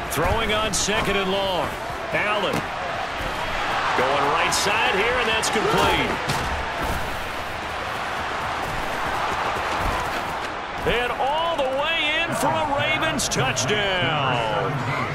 Throwing on second and long. Allen. Going right side here, and that's complete. And all the way in for a Ravens touchdown.